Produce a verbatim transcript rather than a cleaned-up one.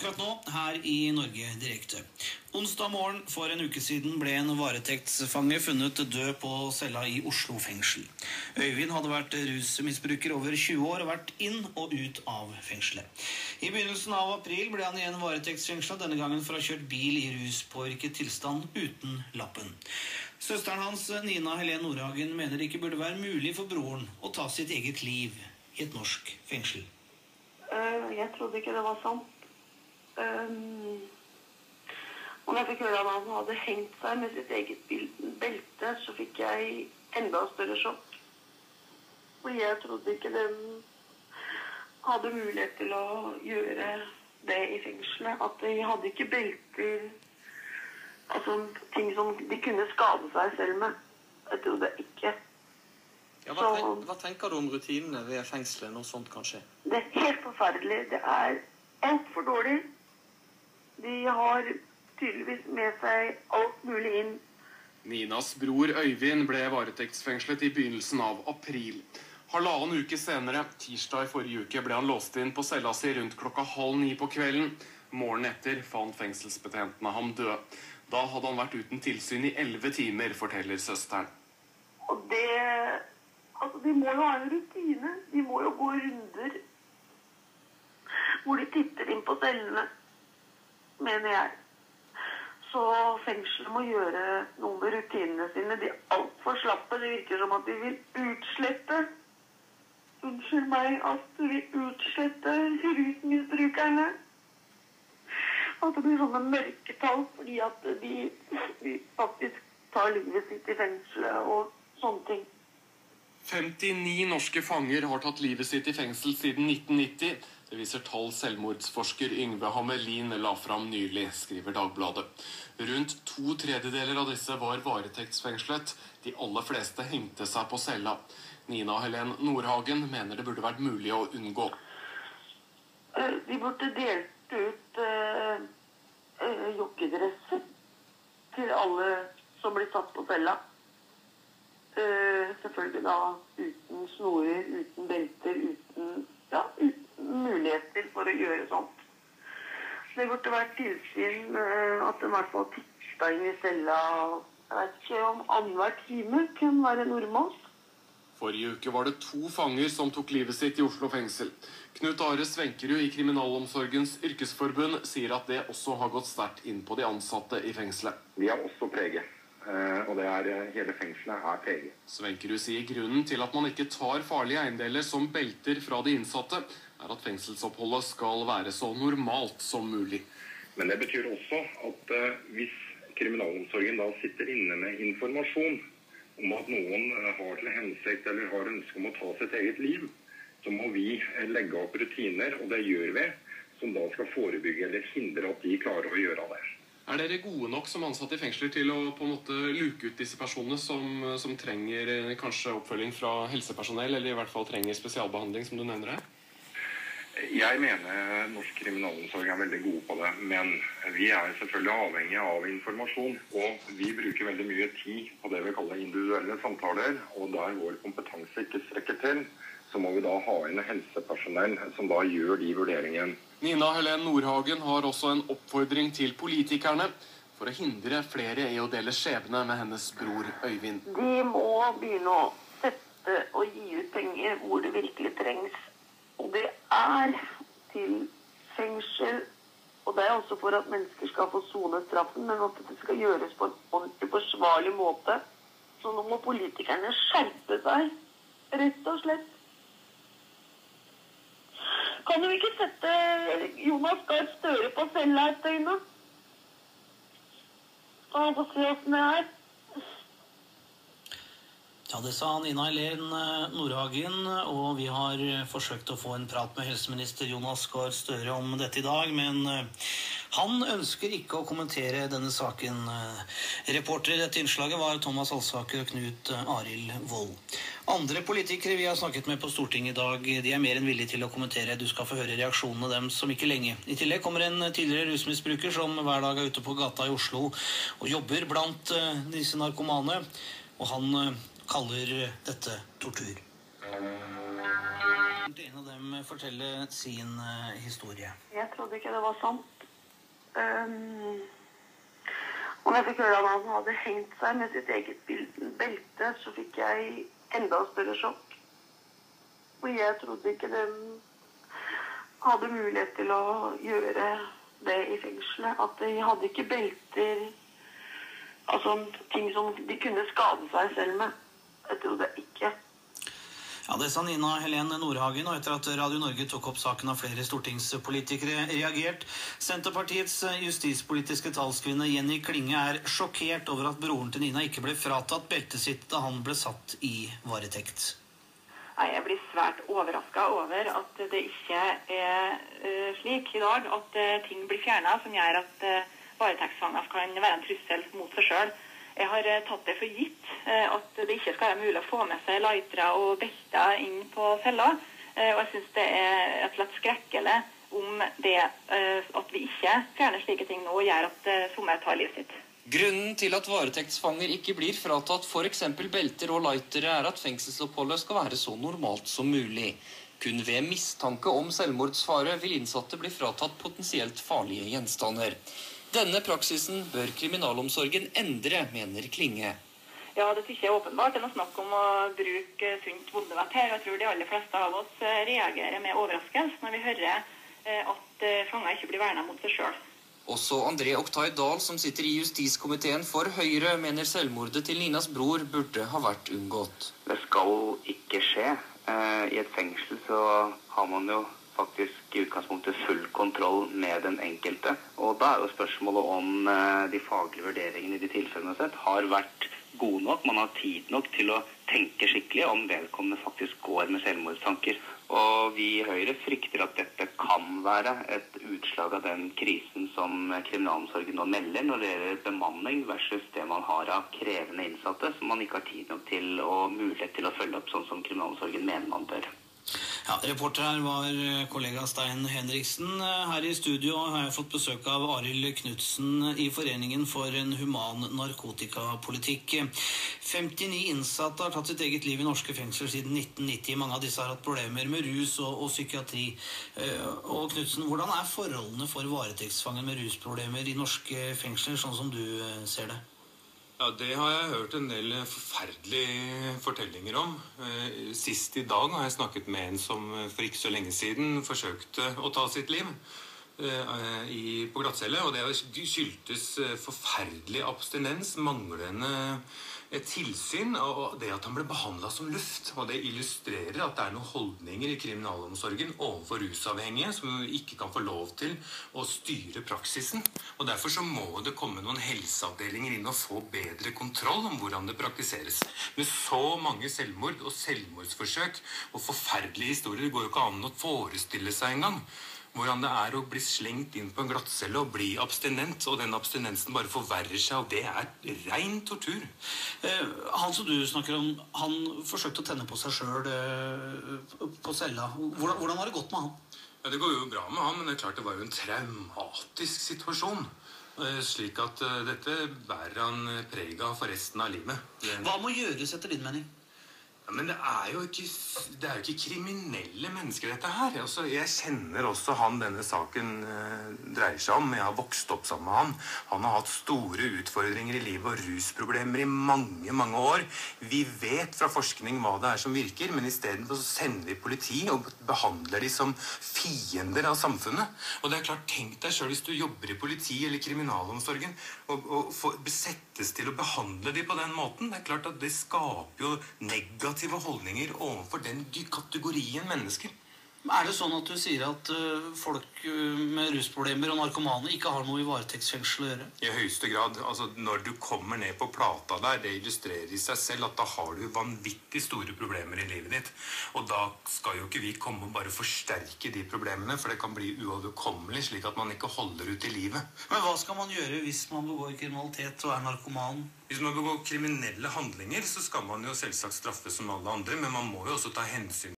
Akkurat nå, her i Norge direkte. Onsdag morgen for en uke siden ble en varetektsfange funnet død på cella i Oslo fengsel. Øyvind hadde vært rusmisbruker over tjue år og vært inn og ut av fengselet. I begynnelsen av april ble han igjen varetektsfengslet, denne gangen for å ha kjørt bil i ruspåvirket tilstand uten lappen. Søsteren hans, Nina Helen Nordhagen, mener det ikke burde være mulig for broren å ta sitt eget liv i et norsk fengsel. Jeg trodde ikke det var sant. Um, og når jeg fikk høre at han hadde hengt seg med sitt eget belte, så fikk jeg enda større sjokk. For jeg trodde ikke de hadde mulighet til å gjøre det i fengselet. At de hadde ikke belter, altså ting som de kunne skade seg selv med. Jeg trodde ikke. Ja, hva, tenk, hva tenker du om rutinene ved fengselet når sånt kan skje? Det er helt forferdelig. Det er alt for dårlig. De har tydeligvis med seg alt mulig inn. Ninas bror Øyvind ble varetektsfengslet i begynnelsen av april. Halvannen uke senere, tirsdag i forrige uke, ble han låst inn på cella si rundt klokka halv ni på kvelden. Morgen etter fant fengselsbetjentene ham død. Da hadde han vært uten tilsyn i elleve timer, forteller søsteren. Og det... Altså, de må jo ha en rutine. De må jo gå runder hvor de titter inn på cellene, mener jeg. Så fengselet må gjøre noe med rutinene sine. De er alt for slappe. Det virker som at de vil utslette. Unnskyld meg, at de vil utslette rusmisbrukerne. At det blir sånne mørketall fordi at de, de faktisk tar livet sitt i fengselet og sånne ting. femtini norske fanger har tatt livet sitt i fengsel siden nitten nitti. Det viser tall selvmordsforsker Yngve Hamelin la fram nylig, skriver Dagbladet. Rundt to tredjedeler av disse var varetektsfengslet. De aller fleste hengte seg på cella. Nina Helen Nordhagen mener det burde vært mulig å unngå. De burde delt ut uh, uh, jogkedresser til alle som blir satt på cella. Uh, selvfølgelig da uten snorer, uten belter, uten, ja, uten muligheter for å gjøre sånt. Det burde vært tilsyn uh, at de i hvert fall tittet inn i cella. Jeg vet ikke om annenhver time kan være normalt. Forrige uke var det to fanger som tok livet sitt i Oslo fengsel. Knut Are Svenkerud i Kriminalomsorgens yrkesforbund sier at det også har gått sterkt inn på de ansatte i fengselet. Vi er også preget. Uh, og det er, hele fengselet er preget. Svenkerud sier grunnen til at man ikke tar farlige eiendeler som belter fra de innsatte, er at fengselsoppholdet skal være så normalt som mulig. Men det betyr også at uh, hvis kriminalomsorgen da sitter inne med informasjon om at noen har til hensikt eller har ønske om å ta sitt eget liv, så må vi legge opp rutiner, og det gjør vi, som da skal forebygge eller hindre at de klarer å gjøre det. Er dere gode nok som ansatte i fengsler til å på en måte luke ut disse personene som, som trenger kanskje oppfølging fra helsepersonell, eller i hvert fall trenger spesialbehandling, som du nevner her? Jeg mener norsk kriminalomsorg er veldig gode på det, men vi er selvfølgelig avhengige av informasjon, og vi bruker veldig mye tid på det vi kaller individuelle samtaler, og der vår kompetanse ikke strekker til, så må vi da ha inn helsepersonell som da gjør de vurderingene. Nina Helen Nordhagen har også en oppfordring til politikerne for å hindre flere i å dele skjebne med hennes bror Øyvind. De må begynne å sette og gi ut penger hvor det virkelig trengs. Og det er til fengsel, og det er også for at mennesker skal få sone straffen, men at det skal gjøres på en ordentlig forsvarlig måte. Så nå må politikerne skjerpe seg, rett og slett. Kan du ikke sette Jonas Gahr Støre på cella et døgn? Skal han få se hvordan det er? Ja, det sa Nina Helen Nordhagen, og vi har forsøkt å få en prat med helseminister Jonas Gahr Støre om dette i dag, men han ønsker ikke å kommentere denne saken. Reporter i dette innslaget var Thomas Alsaker og Knut Arild Vold. Andre politikere vi har snakket med på Stortinget i dag, de er mer enn villige til å kommentere. Du skal få høre reaksjonene dem som ikke lenge. I tillegg kommer en tidligere rusmisbruker som hver dag er ute på gata i Oslo og jobber blant disse narkomane, og han kaller dette tortur. En av dem fortelle sin uh, historie. Jeg trodde ikke det var sant. Um, og når jeg fikk høre at han hadde hengt seg med sitt eget belte, så fikk jeg enda større sjokk. Og jeg trodde ikke de hadde mulighet til å gjøre det i fengselet. At de hadde ikke belter, altså ting som de kunne skade seg selv med. Jeg trodde ikke. Ja, det sa Nina Helene Nordhagen, og etter at Radio Norge tok opp saken av flere stortingspolitikere reagert. Senterpartiets justispolitiske talskvinne Jenny Klinge er sjokkert over at broren til Nina ikke ble fratatt beltet sitt da han ble satt i varetekt. Jeg blir svært overrasket over at det ikke er uh, slik i dag at uh, ting blir fjernet som gjør at uh, varetektsfanger kan være en trussel mot seg selv. Jeg har uh, tatt det for gitt uh, at det ikke skal være mulig å få med seg lightere og belter inn på cella. Uh, og jeg synes det er rett og slett skrekkelig om det uh, at vi ikke fjerner slike ting nå og gjør at uh, sommer tar livet sitt. Grunnen til at varetektsfanger ikke blir fratatt for eksempel belter og lightere er at fengselsoppholdet skal være så normalt som mulig. Kun ved mistanke om selvmordsfare vil innsatte bli fratatt potensielt farlige gjenstander. Denne praksisen bør kriminalomsorgen endre, mener Klinge. Ja, det synes jeg er åpenbart. Det er noe snakk om å bruke sunt bondevett her. Jeg tror de aller fleste av oss reagerer med overraskelse når vi hører at fanger ikke blir vernet mot seg selv. Også André Oktay Dahl, som sitter i justiskomiteen for Høyre, mener selvmordet til Ninas bror burde ha vært unngått. Det skal ikke skje. I et fengsel så har man jo faktisk i utgangspunktet full kontroll med den enkelte. Og da er jo spørsmålet om de faglige vurderingene i de tilfellene sett har vært gode nok. Man har tid nok til å tenke skikkelig om vedkommende faktisk går med selvmordstanker. Og vi i Høyre frykter at dette kan være et utslag av den krisen som kriminalomsorgen nå melder når det gjelder bemanning versus det man har av krevende innsatte som man ikke har tid nok til og mulighet til å følge opp sånn som kriminalomsorgen mener man bør. Ja, reporter her var kollega Stein Henriksen. Her i studio har jeg fått besøk av Arild Knudsen i Foreningen for en human narkotikapolitikk. femtini innsatte har tatt sitt eget liv i norske fengsler siden nitten nitti. Mange av disse har hatt problemer med rus og, og psykiatri. Og Knudsen, hvordan er forholdene for varetektsfanger med rusproblemer i norske fengsler, sånn som du ser det? Ja, det har jeg hørt en del forferdelige fortellinger om. Sist i dag har jeg snakket med en som for ikke så lenge siden forsøkte å ta sitt liv på glattcelle, og det skyldtes forferdelig abstinens, manglende tilsyn, og det at han ble behandlet som luft. Og det illustrerer at det er noen holdninger i kriminalomsorgen overfor rusavhengige som ikke kan få lov til å styre praksisen. Og derfor så må det komme noen helseavdelinger inn og få bedre kontroll om hvordan det praktiseres. Med så mange selvmord og selvmordsforsøk og forferdelige historier, det går jo ikke an å forestille seg engang hvordan det er å bli slengt inn på en glattcelle og bli abstinent, og den abstinensen bare forverrer seg, og det er ren tortur. Eh, han som du snakker om, han forsøkte å tenne på seg selv eh, på cella. Hvordan, hvordan har det gått med han? Ja, det går jo bra med han, men det er klart det var jo en traumatisk situasjon. Eh, slik at eh, dette bærer han preg av for resten av livet. Det... Hva må gjøres etter din mening? Ja, men det er jo ikke, det er jo ikke kriminelle mennesker dette her. Altså, jeg kjenner også han denne saken eh, dreier seg om. Jeg har vokst opp sammen med han. Han har hatt store utfordringer i livet og rusproblemer i mange, mange år. Vi vet fra forskning hva det er som virker, men i stedet så sender vi politi og behandler de som fiender av samfunnet. Og det er klart, tenk deg selv hvis du jobber i politi eller kriminalomsorgen og, og får besettes til å behandle de på den måten. Det er klart at det skaper jo negativt holdninger overfor den kategorien mennesker. Er det sånn at du sier at uh, folk uh, med rusproblemer og narkomane ikke har noe i varetektsfengsel å gjøre? I høyeste grad. Altså, når du kommer ned på plata der, det illustrerer i seg selv at da har du vanvittig store problemer i livet ditt. Og da skal jo ikke vi komme og bare forsterke de problemene, for det kan bli uoverkommelig, slik at man ikke holder ut i livet. Men hva skal man gjøre hvis man begår kriminalitet og er narkoman? Hvis man begår kriminelle handlinger, så skal man jo selvsagt straffes som alle andre, men man må jo også ta hensyn